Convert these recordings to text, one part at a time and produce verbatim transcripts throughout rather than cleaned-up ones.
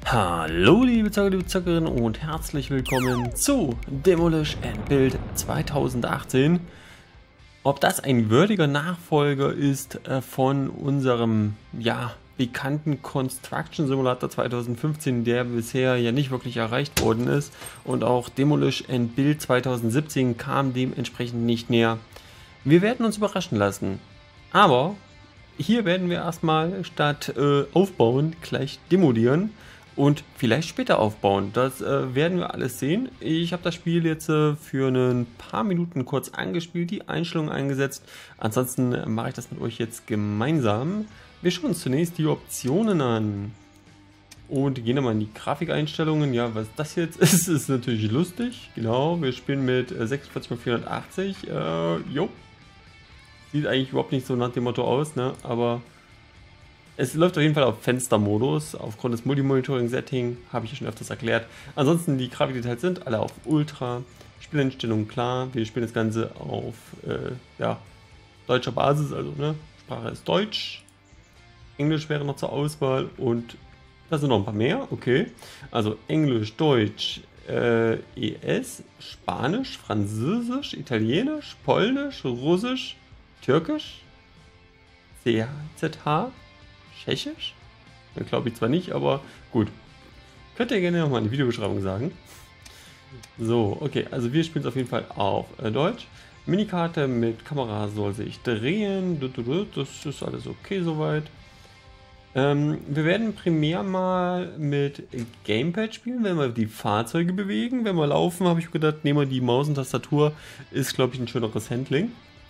Hallo liebe Zocker, liebe Zockerinnen und herzlich willkommen zu Demolish and Build zweitausendachtzehn. Ob das ein würdiger Nachfolger ist äh, von unserem ja, bekannten Construction Simulator zweitausendfünfzehn, der bisher ja nicht wirklich erreicht worden ist, und auch Demolish and Build zweitausendsiebzehn kam dementsprechend nicht näher. Wir werden uns überraschen lassen, aber hier werden wir erstmal statt äh, aufbauen gleich demolieren und vielleicht später aufbauen. Das äh, werden wir alles sehen. Ich habe das Spiel jetzt äh, für ein paar Minuten kurz angespielt, die Einstellungen eingesetzt. Ansonsten äh, mache ich das mit euch jetzt gemeinsam. Wir schauen uns zunächst die Optionen an und gehen mal in die Grafikeinstellungen. Ja, was das jetzt ist, ist natürlich lustig. Genau, wir spielen mit äh, sechsundvierzig mal vierhundertachtzig. Äh, jo. Sieht eigentlich überhaupt nicht so nach dem Motto aus, ne? Aber es läuft auf jeden Fall auf Fenstermodus. Aufgrund des Multimonitoring-Setting habe ich ja schon öfters erklärt. Ansonsten die Grafikdetails sind alle auf Ultra. Spieleinstellungen klar. Wir spielen das Ganze auf äh, ja, deutscher Basis, also ne? Sprache ist Deutsch. Englisch wäre noch zur Auswahl und da sind noch ein paar mehr. Okay. Also Englisch, Deutsch, äh, E S, Spanisch, Französisch, Italienisch, Polnisch, Russisch, Türkisch, C Z H, Tschechisch? Glaube ich zwar nicht, aber gut. Könnt ihr gerne nochmal in die Videobeschreibung sagen. So, okay, also wir spielen es auf jeden Fall auf äh, Deutsch. Minikarte mit Kamera soll sich drehen. Das ist alles okay soweit. Ähm, wir werden primär mal mit Gamepad spielen, wenn wir die Fahrzeuge bewegen. Wenn wir laufen, habe ich gedacht, nehmen wir die Maus und Tastatur. Ist, glaube ich, ein schöneres Handling.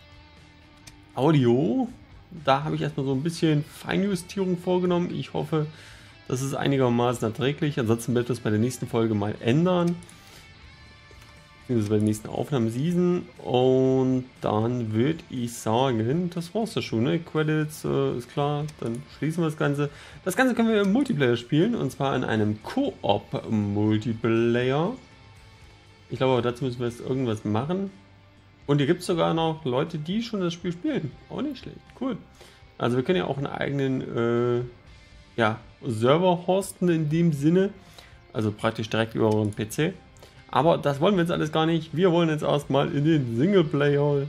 Audio. Da habe ich erstmal so ein bisschen Feinjustierung vorgenommen. Ich hoffe, das ist einigermaßen erträglich. Ansonsten wird das bei der nächsten Folge mal ändern. Beziehungsweise bei der nächsten Aufnahmen-Season. Und dann würde ich sagen, das war's ja schon. Ne? Credits äh, ist klar. Dann schließen wir das Ganze. Das Ganze können wir im Multiplayer spielen. Und zwar in einem Koop-Multiplayer. Ich glaube, dazu müssen wir jetzt irgendwas machen. Und hier gibt es sogar noch Leute, die schon das Spiel spielen. Auch nicht schlecht. Cool. Also wir können ja auch einen eigenen äh, ja, Server hosten in dem Sinne. Also praktisch direkt über unseren P C. Aber das wollen wir jetzt alles gar nicht. Wir wollen jetzt erstmal in den Singleplayer.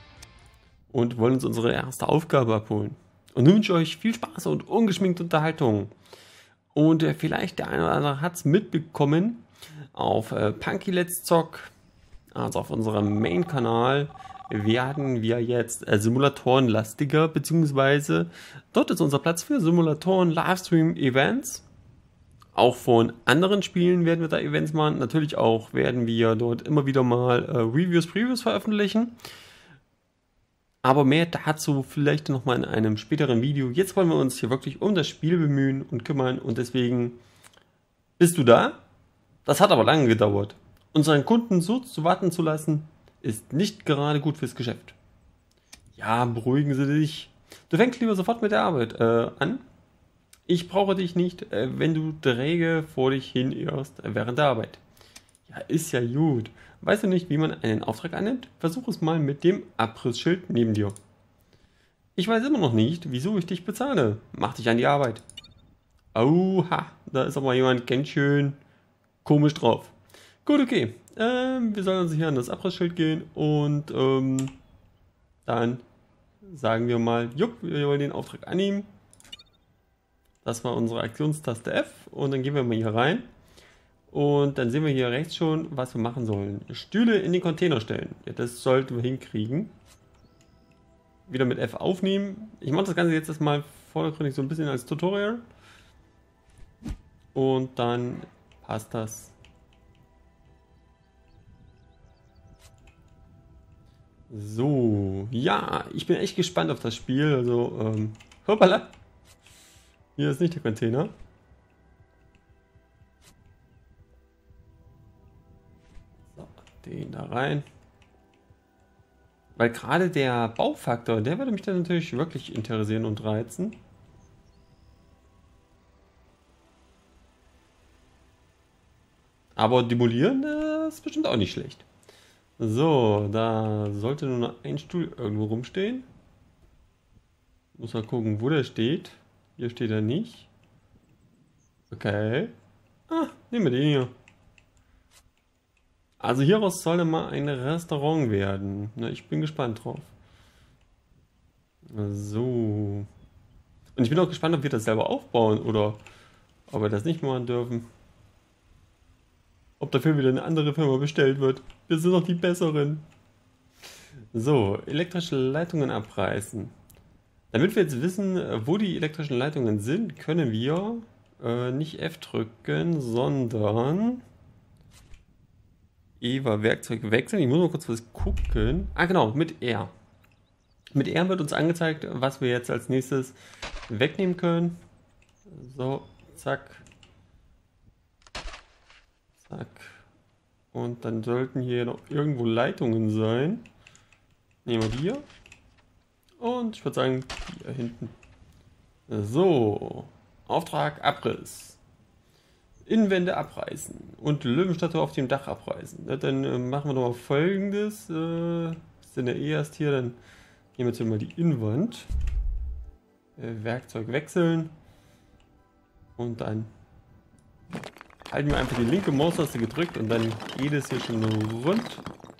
Und wollen uns unsere erste Aufgabe abholen. Und nun wünsche ich euch viel Spaß und ungeschminkte Unterhaltung. Und äh, vielleicht der eine oder andere hat es mitbekommen. Auf äh, Punky Let's Zock. Also auf unserem Main-Kanal werden wir jetzt äh, Simulatoren lastiger, beziehungsweise dort ist unser Platz für Simulatoren, Livestream, Events. Auch von anderen Spielen werden wir da Events machen. Natürlich auch werden wir dort immer wieder mal äh, Reviews, Previews veröffentlichen. Aber mehr dazu vielleicht nochmal in einem späteren Video. Jetzt wollen wir uns hier wirklich um das Spiel bemühen und kümmern und deswegen bist du da? Das hat aber lange gedauert. Unseren Kunden so zu warten zu lassen, ist nicht gerade gut fürs Geschäft. Ja, beruhigen Sie dich. Du fängst lieber sofort mit der Arbeit äh, an. Ich brauche dich nicht, äh, wenn du träge vor dich hin irrst äh, während der Arbeit. Ja, ist ja gut. Weißt du nicht, wie man einen Auftrag annimmt? Versuch es mal mit dem Abrissschild neben dir. Ich weiß immer noch nicht, wieso ich dich bezahle. Mach dich an die Arbeit. Oha, da ist aber jemand ganz schön komisch drauf. Gut, okay. Ähm, wir sollen uns hier an das Abrissschild gehen und ähm, dann sagen wir mal, jupp, wir wollen den Auftrag annehmen. Das war unsere Aktionstaste F und dann gehen wir mal hier rein und dann sehen wir hier rechts schon, was wir machen sollen. Stühle in den Container stellen. Ja, das sollten wir hinkriegen. Wieder mit F aufnehmen. Ich mache das Ganze jetzt erstmal vordergründig so ein bisschen als Tutorial und dann passt das. So, ja, ich bin echt gespannt auf das Spiel. Also, ähm, hoppala. Hier ist nicht der Container. So, den da rein. Weil gerade der Baufaktor, der würde mich dann natürlich wirklich interessieren und reizen. Aber demolieren, das ist bestimmt auch nicht schlecht. So, da sollte nur noch ein Stuhl irgendwo rumstehen. Muss mal gucken, wo der steht. Hier steht er nicht. Okay. Ah, nehmen wir den hier. Also hieraus soll dann mal ein Restaurant werden. Na, ich bin gespannt drauf. So. Und ich bin auch gespannt, ob wir das selber aufbauen oder ob wir das nicht machen dürfen. Ob dafür wieder eine andere Firma bestellt wird. Wir sind doch die Besseren. So, elektrische Leitungen abreißen. Damit wir jetzt wissen, wo die elektrischen Leitungen sind, können wir äh, nicht F drücken, sondern Eva Werkzeug wechseln. Ich muss mal kurz was gucken. Ah genau, mit R. Mit R wird uns angezeigt, was wir jetzt als nächstes wegnehmen können. So, zack. Zack. Und dann sollten hier noch irgendwo Leitungen sein. Nehmen wir die hier. Und ich würde sagen, hier hinten. So. Auftrag Abriss. Innenwände abreißen. Und Löwenstatue auf dem Dach abreißen. Ja, dann äh, machen wir doch mal Folgendes. Äh, sind ja eh erst hier. Dann nehmen wir jetzt hier mal die Innenwand. Äh, Werkzeug wechseln. Und dann halten wir einfach die linke Maustaste gedrückt und dann geht es hier schon rund.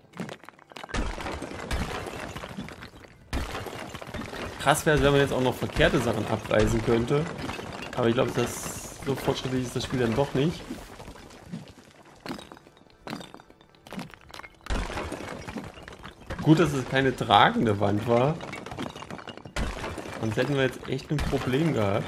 Krass wäre es, wenn man jetzt auch noch verkehrte Sachen abreißen könnte. Aber ich glaube, das so fortschrittlich ist das Spiel dann doch nicht. Gut, dass es keine tragende Wand war. Sonst hätten wir jetzt echt ein Problem gehabt.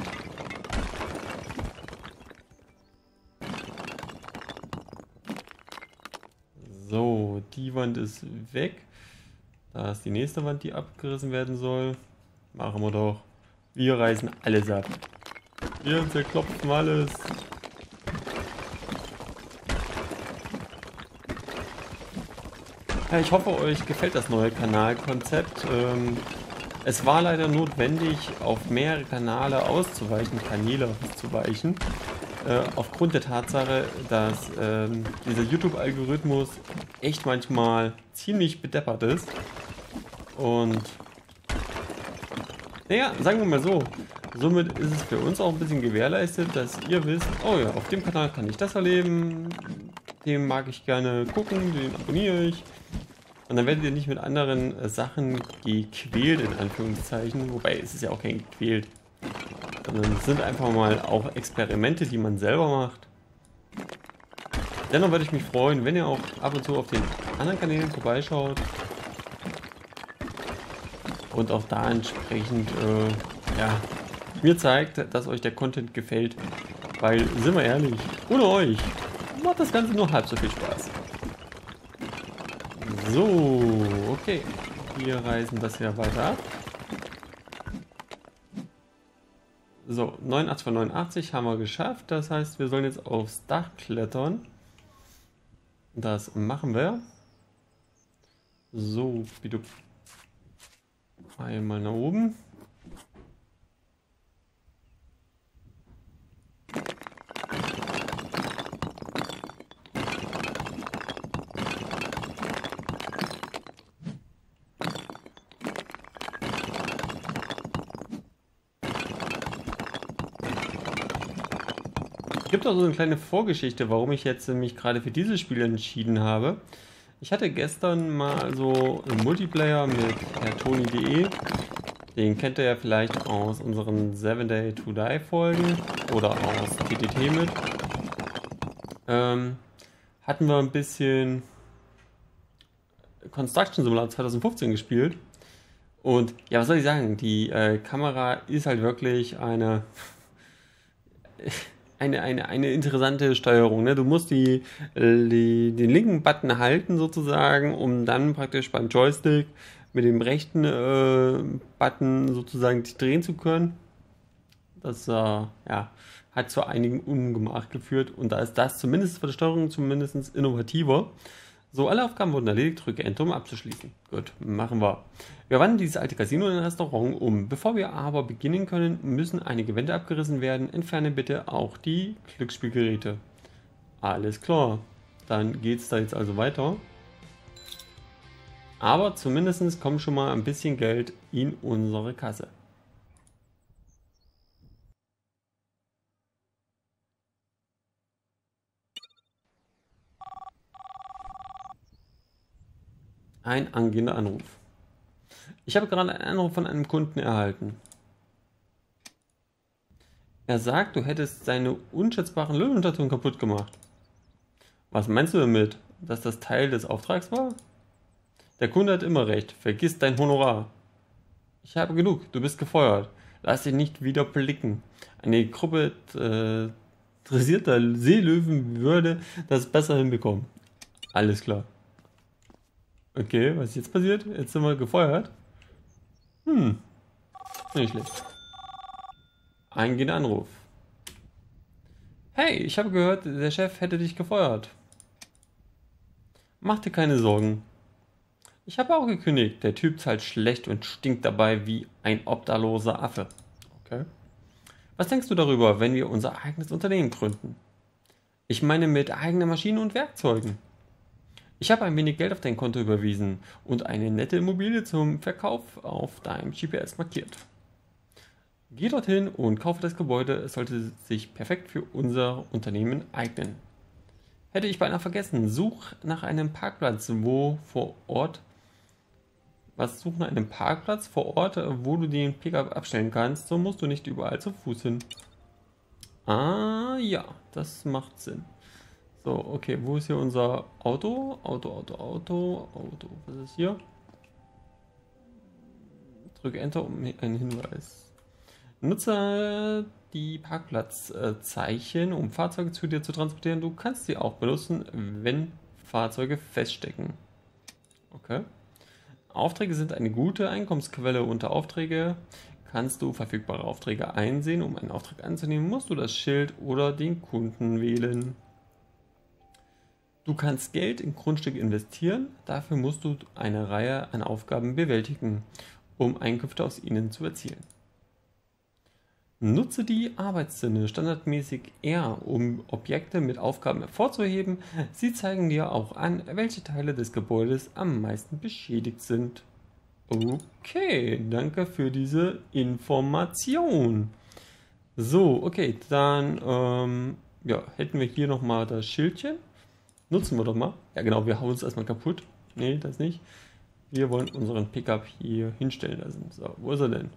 So, die Wand ist weg. Da ist die nächste Wand, die abgerissen werden soll. Machen wir doch. Wir reißen alles ab. Wir zerklopfen alles. Ja, ich hoffe, euch gefällt das neue Kanalkonzept. Ähm, es war leider notwendig, auf mehrere Kanäle auszuweichen, Kanäle auszuweichen. Äh, aufgrund der Tatsache, dass ähm, dieser YouTube-Algorithmus echt manchmal ziemlich bedeppert ist. Und naja, sagen wir mal so, somit ist es für uns auch ein bisschen gewährleistet, dass ihr wisst, oh ja, auf dem Kanal kann ich das erleben, den mag ich gerne gucken, den abonniere ich. Und dann werdet ihr nicht mit anderen äh, Sachen gequält, in Anführungszeichen, wobei es ist ja auch kein gequält. Sondern es sind einfach mal auch Experimente, die man selber macht. Dennoch würde ich mich freuen, wenn ihr auch ab und zu auf den anderen Kanälen vorbeischaut. Und auch da entsprechend, äh, ja, mir zeigt, dass euch der Content gefällt. Weil, sind wir ehrlich, ohne euch macht das Ganze nur halb so viel Spaß. So, okay. Wir reißen das hier weiter ab. So, neunundachtzig von neunundachtzig haben wir geschafft. Das heißt, wir sollen jetzt aufs Dach klettern. Das machen wir. So, bitte. Einmal nach oben. Es gibt auch so eine kleine Vorgeschichte, warum ich jetzt mich gerade für dieses Spiel entschieden habe. Ich hatte gestern mal so einen Multiplayer mit Herr Toni punkt de. Den kennt ihr ja vielleicht aus unseren seven day to die Folgen oder aus T T T mit. Ähm, hatten wir ein bisschen Construction Simulator zwanzig fünfzehn gespielt. Und ja, was soll ich sagen? Die äh, Kamera ist halt wirklich eine... Eine, eine, eine interessante Steuerung. Ne? Du musst die, die, den linken Button halten sozusagen, um dann praktisch beim Joystick mit dem rechten äh, Button sozusagen drehen zu können. Das äh, ja, hat zu einigen Ungemach geführt und da ist das zumindest für die Steuerung zumindest innovativer. So, alle Aufgaben wurden erledigt, drücke Enter, um abzuschließen. Gut, machen wir. Wir wandeln dieses alte Casino in ein Restaurant um. Bevor wir aber beginnen können, müssen einige Wände abgerissen werden. Entferne bitte auch die Glücksspielgeräte. Alles klar. Dann geht es da jetzt also weiter. Aber zumindest kommt schon mal ein bisschen Geld in unsere Kasse. Ein angehender Anruf. Ich habe gerade einen Anruf von einem Kunden erhalten. Er sagt, du hättest seine unschätzbaren Löwenstatuen kaputt gemacht. Was meinst du damit? Dass das Teil des Auftrags war? Der Kunde hat immer recht. Vergiss dein Honorar. Ich habe genug. Du bist gefeuert. Lass dich nicht wieder blicken. Eine Gruppe äh, dressierter Seelöwen würde das besser hinbekommen. Alles klar. Okay, was ist jetzt passiert? Jetzt sind wir gefeuert. Hm. Nicht schlecht. Eingehender Anruf. Hey, ich habe gehört, der Chef hätte dich gefeuert. Mach dir keine Sorgen. Ich habe auch gekündigt. Der Typ zahlt schlecht und stinkt dabei wie ein obdachloser Affe. Okay. Was denkst du darüber, wenn wir unser eigenes Unternehmen gründen? Ich meine mit eigenen Maschinen und Werkzeugen. Ich habe ein wenig Geld auf dein Konto überwiesen und eine nette Immobilie zum Verkauf auf deinem G P S markiert. Geh dorthin und kaufe das Gebäude. Es sollte sich perfekt für unser Unternehmen eignen. Hätte ich beinahe vergessen. Such nach einem Parkplatz, wo vor Ort... Was, such nach einem Parkplatz vor Ort, wo du den Pickup abstellen kannst. So musst du nicht überall zu Fuß hin. Ah, ja, das macht Sinn. So, okay, wo ist hier unser Auto? Auto, Auto, Auto, Auto. Was ist hier? Drücke Enter um einen Hinweis. Nutze die Parkplatzzeichen, um Fahrzeuge zu dir zu transportieren. Du kannst sie auch benutzen, wenn Fahrzeuge feststecken. Okay. Aufträge sind eine gute Einkommensquelle. Unter Aufträge kannst du verfügbare Aufträge einsehen. Um einen Auftrag anzunehmen, musst du das Schild oder den Kunden wählen. Du kannst Geld in Grundstücke investieren. Dafür musst du eine Reihe an Aufgaben bewältigen, um Einkünfte aus ihnen zu erzielen. Nutze die Arbeitssinne standardmäßig R, um Objekte mit Aufgaben hervorzuheben. Sie zeigen dir auch an, welche Teile des Gebäudes am meisten beschädigt sind. Okay, danke für diese Information. So, okay, dann ähm, ja, hätten wir hier nochmal das Schildchen. Nutzen wir doch mal. Ja genau, wir hauen es erstmal kaputt. Nee, das nicht. Wir wollen unseren Pickup hier hinstellen lassen. So, wo ist er denn?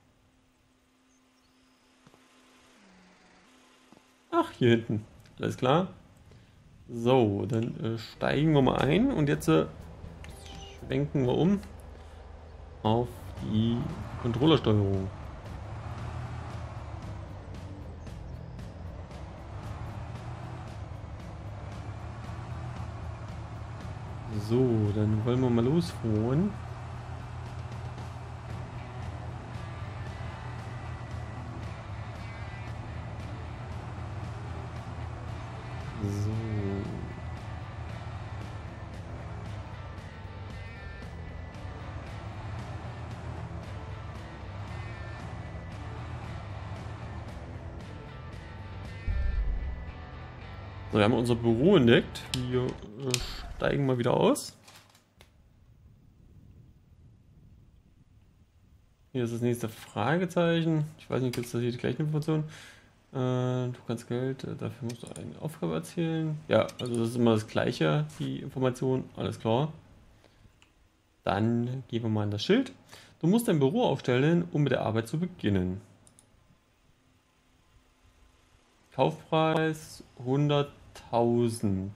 Ach, hier hinten. Alles klar. So, dann äh, steigen wir mal ein und jetzt äh, schwenken wir um auf die Controllersteuerung. So, dann wollen wir mal losfahren. So. So, wir haben unser Büro entdeckt. Wir äh, steigen mal wieder aus. Hier ist das nächste Fragezeichen. Ich weiß nicht, gibt es da hier die gleiche Information? Äh, du kannst Geld, äh, dafür musst du eine Aufgabe erzählen. Ja, also das ist immer das gleiche, die Information. Alles klar. Dann gehen wir mal an das Schild. Du musst dein Büro aufstellen, um mit der Arbeit zu beginnen. Kaufpreis hunderttausend.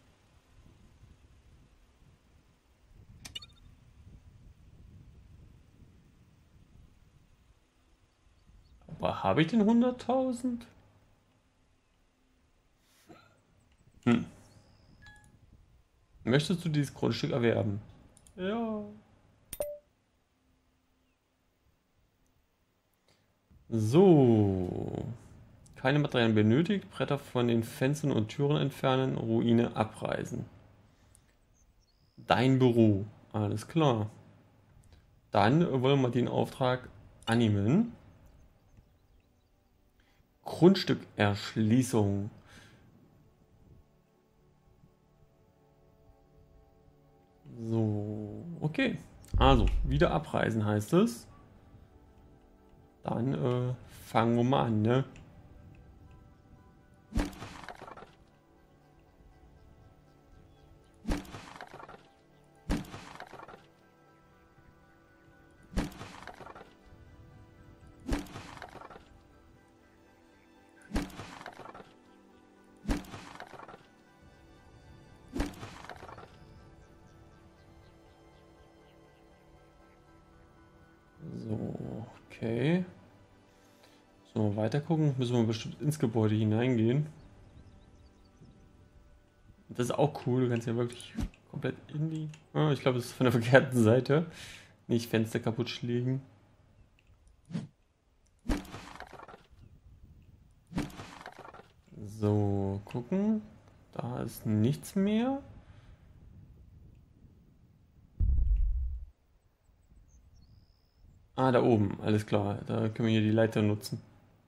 Aber habe ich den hunderttausend? Hm. Möchtest du dieses Grundstück erwerben? Ja. So. Keine Materialien benötigt. Bretter von den Fenstern und Türen entfernen. Ruine abreißen. Dein Büro. Alles klar. Dann wollen wir den Auftrag annehmen. Grundstückerschließung. So, okay. Also, wieder abreisen heißt es. Dann äh, fangen wir mal an, ne? Okay. So, weiter gucken. Müssen wir bestimmt ins Gebäude hineingehen. Das ist auch cool. Du kannst ja wirklich komplett in die... Oh, ich glaube, es ist von der verkehrten Seite. Nicht Fenster kaputt schlägen. So, gucken. Da ist nichts mehr. Ah, da oben. Alles klar. Da können wir hier die Leiter nutzen.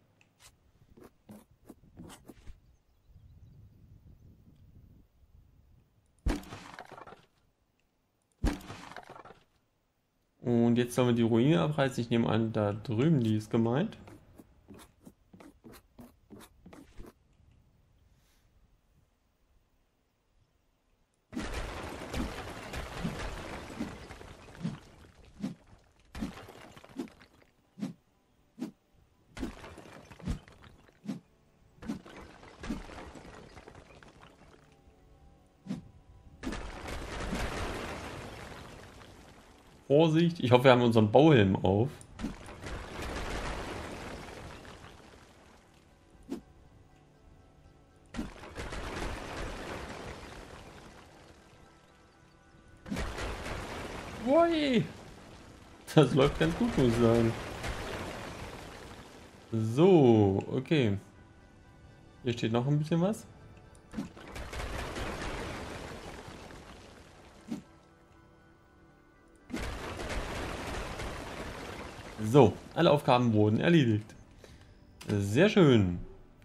Und jetzt sollen wir die Ruine abreißen. Ich nehme an, da drüben die ist gemeint. Vorsicht, ich hoffe, wir haben unseren Bauhelm auf. Ui. Das läuft ganz gut, muss ich sagen. So, okay. Hier steht noch ein bisschen was. So, alle Aufgaben wurden erledigt. Sehr schön.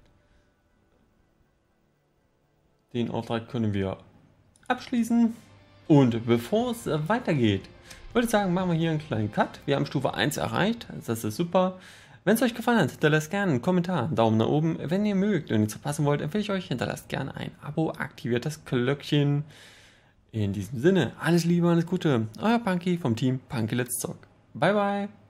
Den Auftrag können wir abschließen. Und bevor es weitergeht, würde ich sagen, machen wir hier einen kleinen Cut. Wir haben Stufe eins erreicht, das ist super. Wenn es euch gefallen hat, hinterlasst gerne einen Kommentar, einen Daumen nach oben. Wenn ihr mögt und nichts verpassen wollt, empfehle ich euch, hinterlasst gerne ein Abo, aktiviert das Glöckchen. In diesem Sinne, alles Liebe, alles Gute. Euer Punky vom Team Punky Let's Talk. Bye bye.